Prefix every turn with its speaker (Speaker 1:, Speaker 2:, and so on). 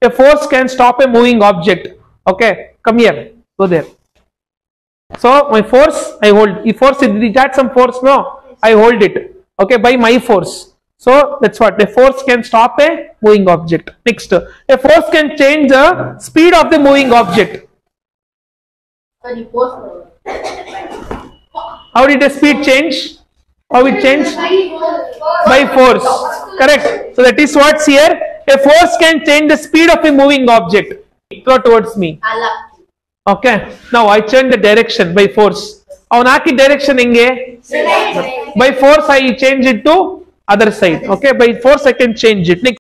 Speaker 1: A force can stop a moving object. Okay, come here, go there. So my force, I hold. If force, it had some force, no, I hold it. Okay, by my force. So that's what a force can stop a moving object. Next, a force can change the speed of the moving object. How did the speed change? How it changed? By force. Correct. So that is what's here. A force can change the speed of a moving object. Throw towards me. Okay. Now I change the direction by force. Avanaki direction inge. By force I change it to other side. Okay. By force I can change it. Next.